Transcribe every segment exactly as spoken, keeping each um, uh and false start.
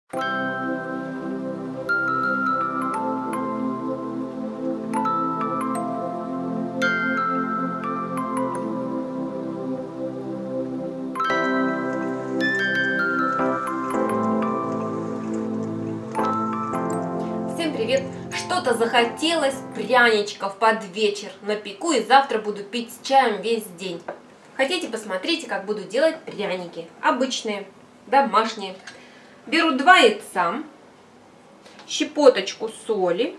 Всем привет! Что-то захотелось пряничков под вечер. Напеку и завтра буду пить с чаем весь день. Хотите, посмотрите, как буду делать пряники. Обычные, домашние. Беру два яйца, щепоточку соли,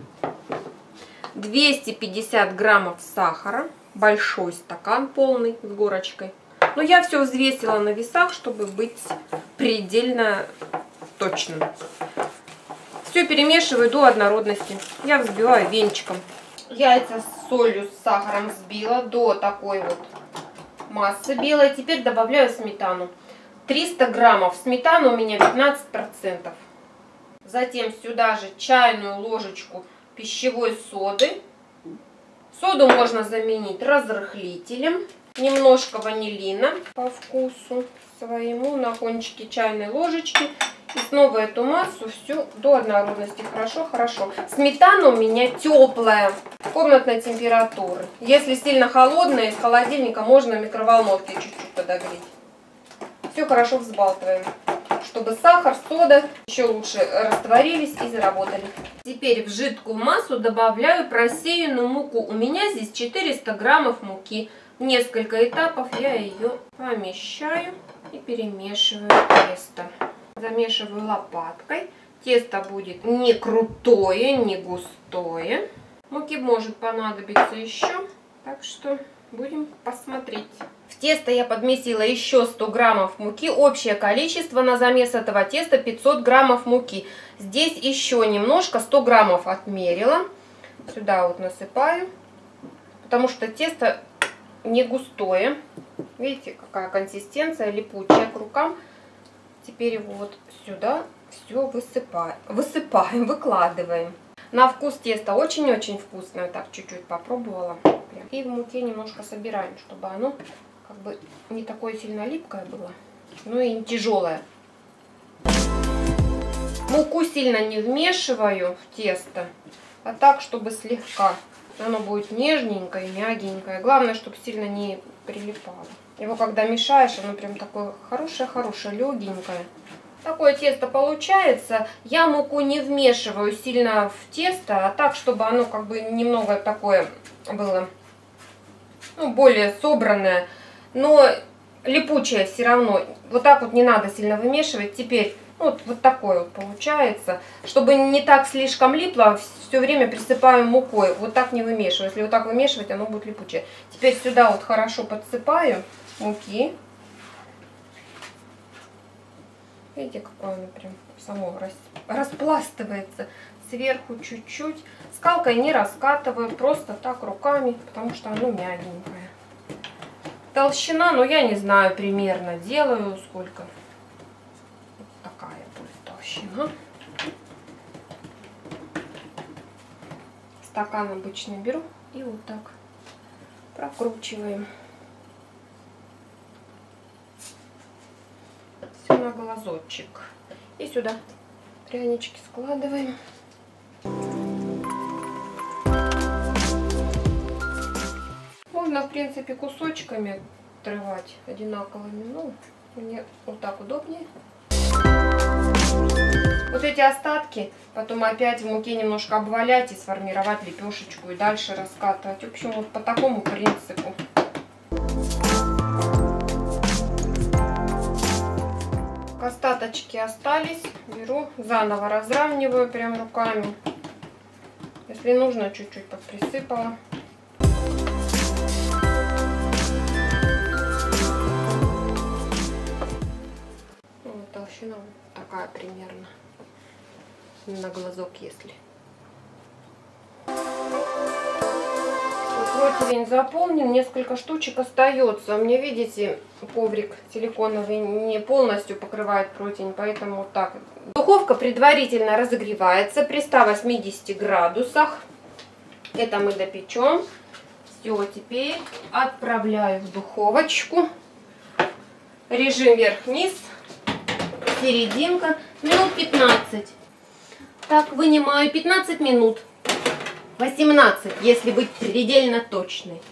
двести пятьдесят граммов сахара, большой стакан полный с горочкой. Но я все взвесила на весах, чтобы быть предельно точным. Все перемешиваю до однородности. Я взбиваю венчиком. Яйца с солью, с сахаром взбила до такой вот массы белой. Теперь добавляю сметану. триста граммов сметаны, у меня пятнадцать процентов. Затем сюда же чайную ложечку пищевой соды. Соду можно заменить разрыхлителем. Немножко ванилина по вкусу своему на кончике чайной ложечки. И снова эту массу всю до однородности. Хорошо, хорошо. Сметана у меня теплая, комнатной температуры. Если сильно холодная, из холодильника можно в микроволновке чуть-чуть подогреть. Все хорошо взбалтываем, чтобы сахар, сода еще лучше растворились и заработали. Теперь в жидкую массу добавляю просеянную муку. У меня здесь четыреста граммов муки. В несколько этапов я ее помещаю и перемешиваю тесто. Замешиваю лопаткой. Тесто будет не крутое, не густое. Муки может понадобиться еще, так что будем посмотреть. В тесто я подмесила еще сто граммов муки. Общее количество на замес этого теста пятьсот граммов муки. Здесь еще немножко, сто граммов отмерила. Сюда вот насыпаю, потому что тесто не густое. Видите, какая консистенция, липучая к рукам. Теперь его вот сюда все высыпаем, высыпаем, выкладываем. На вкус тесто очень-очень вкусное. Так, чуть-чуть попробовала. И в муке немножко собираем, чтобы оно как бы не такое сильно липкое было, ну и не тяжелое. Муку сильно не вмешиваю в тесто, а так, чтобы слегка. Оно будет нежненькое, мягенькое. Главное, чтобы сильно не прилипало. Его когда мешаешь, оно прям такое хорошее-хорошее, легенькое. Такое тесто получается. Я муку не вмешиваю сильно в тесто, а так, чтобы оно как бы немного такое было, ну, более собранное, но липучее все равно. Вот так вот не надо сильно вымешивать. Теперь вот, вот такое вот получается. Чтобы не так слишком липло, все время присыпаем мукой. Вот так не вымешиваю. Если вот так вымешивать, оно будет липучее. Теперь сюда вот хорошо подсыпаю муки. Видите, какое оно прям само распластывается. Сверху чуть-чуть. Скалкой не раскатываю, просто так руками, потому что оно мягенькое. Толщина, ну я не знаю, примерно делаю сколько. Вот такая будет толщина. Стакан обычный беру и вот так прокручиваем. Все на глазочек. И сюда прянички складываем. Можно, в принципе, кусочками отрывать одинаковыми, но мне вот так удобнее. Вот эти остатки потом опять в муке немножко обвалять и сформировать лепешечку и дальше раскатывать. В общем, вот по такому принципу. Остаточки остались, беру, заново разравниваю прям руками. Если нужно, чуть-чуть подприсыпала. Вот толщина вот такая примерно, на глазок, если. Противень заполнен, несколько штучек остается. У меня, видите, коврик силиконовый не полностью покрывает противень, поэтому вот так. Духовка предварительно разогревается при ста восьмидесяти градусах. Это мы допечем. Все, теперь отправляю в духовочку. Режим вверх-вниз, серединка. Минут пятнадцать. Так, вынимаю пятнадцать минут. восемнадцать, если быть предельно точной.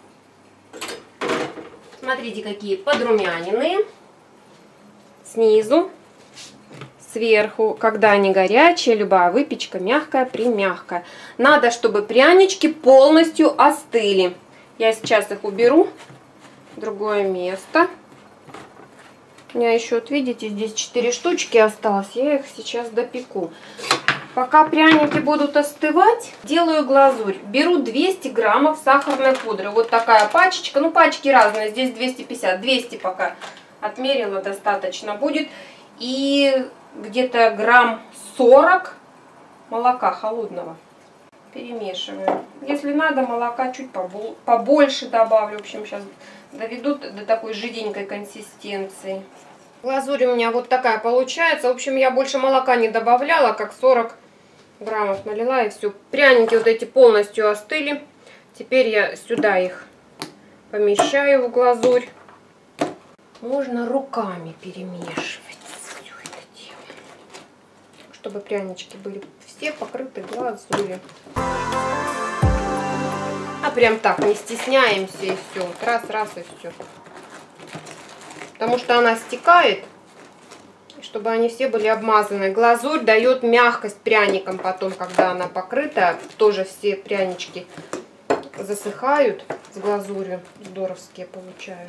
Смотрите, какие подрумяненные. Снизу, сверху. Когда они горячие, любая выпечка мягкая, примягкая. Надо, чтобы прянички полностью остыли. Я сейчас их уберу в другое место. У меня еще, вот видите, здесь четыре штучки осталось. Я их сейчас допеку. Пока пряники будут остывать, делаю глазурь. Беру двести граммов сахарной пудры. Вот такая пачечка. Ну, пачки разные. Здесь двести пятьдесят. двести пока отмерила, достаточно будет. И где-то грамм сорок молока холодного. Перемешиваю. Если надо, молока чуть побольше добавлю. В общем, сейчас доведут до такой жиденькой консистенции. Глазурь у меня вот такая получается. В общем, я больше молока не добавляла, как сорок граммов налила, и все. Пряники вот эти полностью остыли. Теперь я сюда их помещаю в глазурь. Можно руками перемешивать все это дело, чтобы прянички были все покрыты глазурью. А прям так, не стесняемся, и все. Вот раз, раз, и все. Потому что она стекает, чтобы они все были обмазаны. Глазурь дает мягкость пряникам потом, когда она покрыта. Тоже все прянички засыхают с глазурью. Здоровские получают.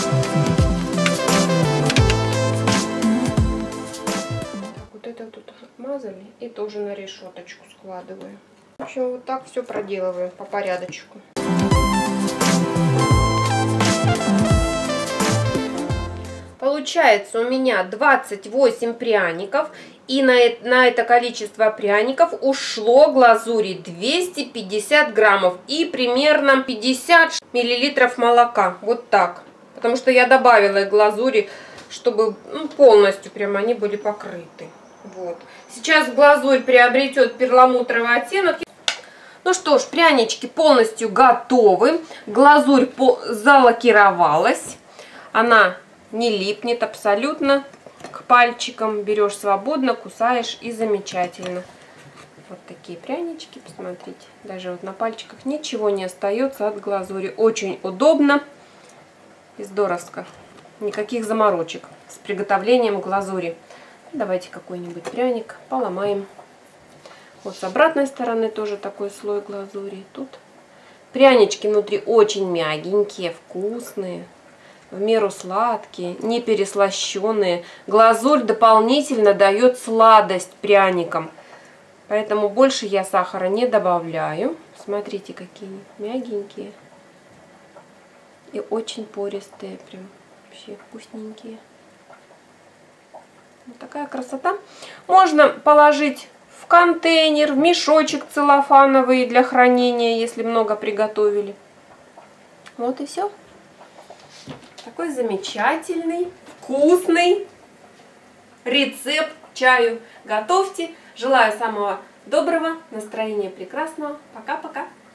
Так, вот это тут обмазали и тоже на решеточку складываю. В общем, вот так все проделываю по порядочку. Получается у меня двадцать восемь пряников, и на это, на это количество пряников ушло глазури двести пятьдесят граммов и примерно пятьдесят миллилитров молока. Вот так. Потому что я добавила глазури, чтобы ну, полностью прям они были покрыты. Вот. Сейчас глазурь приобретет перламутровый оттенок. Ну что ж, прянички полностью готовы. Глазурь залакировалась. Она не липнет абсолютно к пальчикам. Берешь свободно, кусаешь, и замечательно. Вот такие прянички, посмотрите. Даже вот на пальчиках ничего не остается от глазури. Очень удобно и здоровско. Никаких заморочек с приготовлением глазури. Давайте какой-нибудь пряник поломаем. Вот с обратной стороны тоже такой слой глазури. Тут прянички внутри очень мягенькие, вкусные. В меру сладкие, не переслащенные. Глазурь дополнительно дает сладость пряникам. Поэтому больше я сахара не добавляю. Смотрите, какие мягенькие. И очень пористые. Прям вообще вкусненькие. Вот такая красота. Можно положить в контейнер, в мешочек целлофановый для хранения, если много приготовили. Вот и все. Такой замечательный, вкусный рецепт к чаю. Готовьте. Желаю самого доброго, настроения прекрасного. Пока-пока.